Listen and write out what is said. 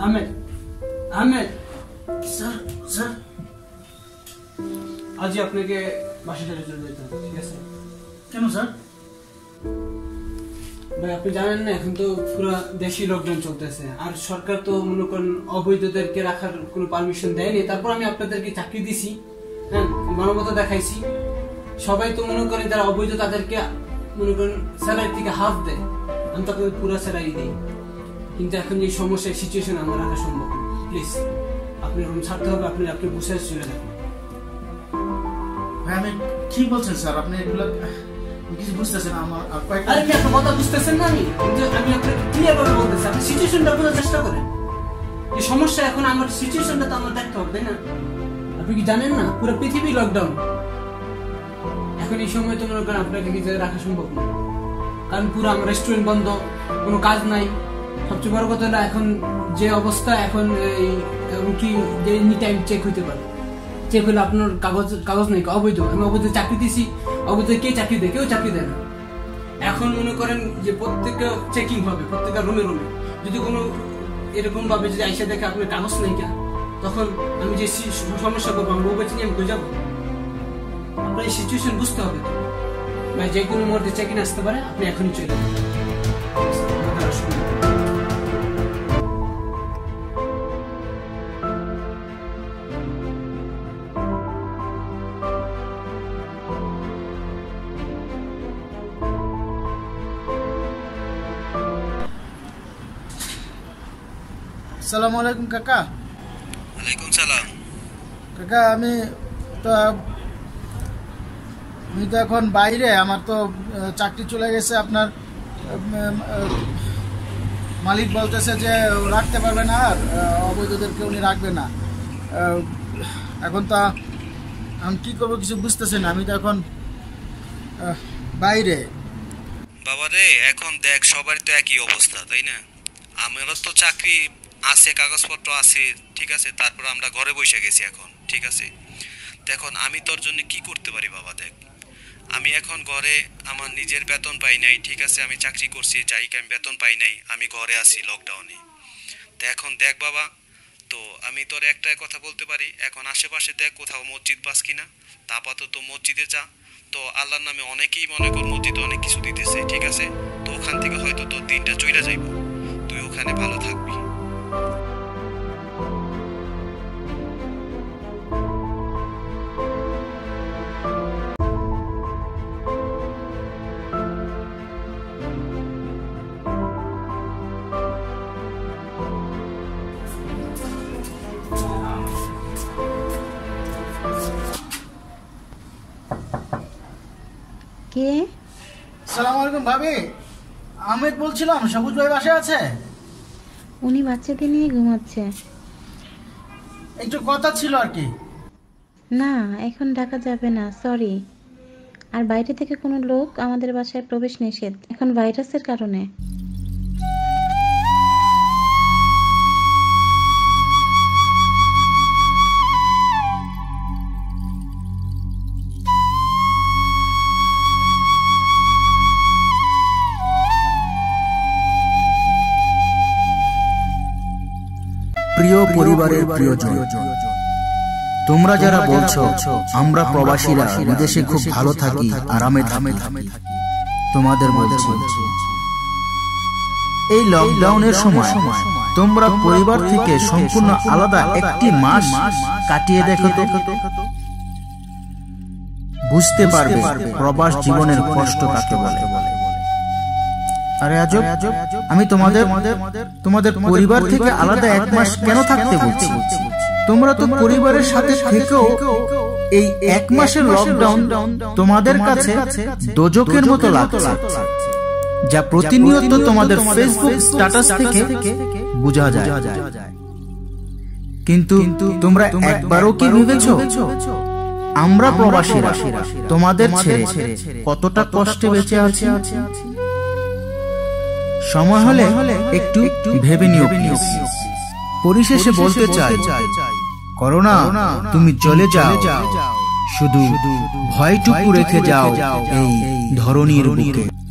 Ahmed Ahmed sir sir আজই আপনাকে বাসা ছেড়ে চলে যেতে হবে, ঠিক আছে? কেন স্যার? ভাই আপনি জানেন না, এখন তো পুরো দেশি লকডাউন চলতেছে, আর সরকার তো মনে করেন অবৈধদেরকে রাখার কোনো পারমিশন দেয়নি। তারপর আমি আপনাদেরকে চাকরি দিছি, হ্যাঁ, মানবতা দেখাইছি। সবাই তো মনে করেন যারা অবৈধ তাদেরকে মনে করেন স্যালারি থেকে হাফ দেয়, আমি তো আপনাদের পুরো স্যালারি দিই। কিন্তু এখন এই সমস্যার সিচুয়েশন আমার রাখা সম্ভব না। প্লিজ আপনি রুম ছাড়তে হবে, আপনি বুঝে চলে যাবেন। ভাই আমি কি বলছেন স্যার? আপনি এগুলো কিছু বুঝতেছেন? আমার আরে কি একটা কথা বুঝতেছেন না? আমি আপনাকে ক্লিয়ার ভাবে বলতেছি, আপনি সিচুয়েশনটা বোঝার চেষ্টা করেন। এই সমস্যা এখন আমার সিচুয়েশনটা তো আমার দেখতে হবে, তাই না? আপনি কি জানেন না পুরো পৃথিবী লকডাউন এখন? এই সময় তো মনে করেন আপনাকে কিছু রাখা সম্ভব না, কারণ পুরো আমার রেস্টুরেন্ট বন্ধ, কোনো কাজ নাই। সবচেয়ে বড় কথা হলো এখন যে অবস্থা, এখন কি যে এনি টাইম চেক হইতে পারে। চেক হলে আপনার কাগজ নেই, অবৈধ। আমি অবৈধ চাকরি দিছি, অবৈধ কে চাকরি দেয়? কেউ চাকরি দেয় না। এখন মনে করেন যে প্রত্যেকটা চেকিং হবে, প্রত্যেকটা রুমে রুমে। যদি কোনো এরকম ভাবে যদি আইসা দেখে আপনার কাগজ নেই কেন, তখন আমি যে সমস্যা করবো, আমি বউ চিনি আমি কই যাবো? আপনার এই সিচুয়েশন বুঝতে হবে তো ভাই। যে কোনো মুহূর্তে চেকিং আসতে পারে, আপনি এখনই চলে যাবেন। আসসালামু আলাইকুম কাকা। ওয়ালাইকুম সালাম। কাকা আমি তো এখন বাইরে, আমার তো চাকরি চলে গেছে। আপনার মালিক বলতেছে যে রাখতে পারবে না, আর অবৈধদেরকে উনি রাখবে না। এখন তো আমি কি করবো কিছু বুঝতেছি না। আমি তো এখন বাইরে। বাবা রে, এখন দেখ সবার তো একই অবস্থা, তাই না? আমারও তো চাকরি আছে, কাগজপত্র আছে, ঠিক আছে, তারপর আমরা ঘরে বসে গেছি এখন, ঠিক আছে। এখন আমি তোর জন্য কি করতে পারি বাবা? দেখ আমি এখন ঘরে, আমার নিজের বেতন পাই নাই, ঠিক আছে, আমি চাকরি করছি, যাই আমি বেতন পাই নাই, আমি ঘরে আছি লকডাউনে। তো এখন দেখ বাবা, তো আমি তোর একটা কথা বলতে পারি, এখন আশেপাশে দেখ কোথাও মসজিদ পাস কিনা, তা আপাতত মসজিদে যা। তো আল্লাহর নামে অনেকেই মনে কর মসজিদে অনেক কিছু দিতেছে, ঠিক আছে। তো ওখান থেকে হয়তো তোর দিনটা চলে যাইব, তুই ওখানে ভালো থাকবি। কে? আসসালামু আলাইকুম ভাবি, আহমেদ বলছিলাম। সবুজ ভাই বাসায় আছে? উনি বাচ্চাকে নিয়ে ঘুমাচ্ছে। একটু কথা ছিল আর কি। না, এখন ডাকা যাবে না, সরি। আর বাইরে থেকে কোনো লোক আমাদের বাসায় প্রবেশ নিষেধ, এখন ভাইরাসের কারণে। প্রিয় পরিবারের প্রিয়জন, তোমরা যারা বলছো আমরা প্রবাসীরা বিদেশে খুব ভালো থাকি, আরামে থাকি, তোমাদের বলছি এই লকডাউনের সময় তোমরা পরিবার থেকে সম্পূর্ণ আলাদা একটি মাস কাটিয়ে দেখো তো, বুঝতে পারবে প্রবাস জীবনের কষ্ট কাকে বলে। আরে আজব, আমি তোমাদের পরিবার থেকে আলাদা এক মাস কেন থাকতে বলছি? তোমরা তো পরিবারের সাথে থেকেও এই এক মাসের লকডাউন তোমাদের কাছে দোজখের মতো লাগছে, যা প্রতিনিয়ত তোমাদের ফেসবুক স্ট্যাটাস থেকে বোঝা যায়। কিন্তু তোমরা একবারও কি ভেবেছো আমরা প্রবাসীরা তোমাদের ছেড়ে কতটা কষ্টে বেঁচে আছি? সময় হলে একটু ভেবে নিও প্লিজ। পরিশেষে বলতে চাই, করোনা তুমি চলে যাও, শুধু ভয়টুকু রেখে যাও এই ধরনীর বুকে।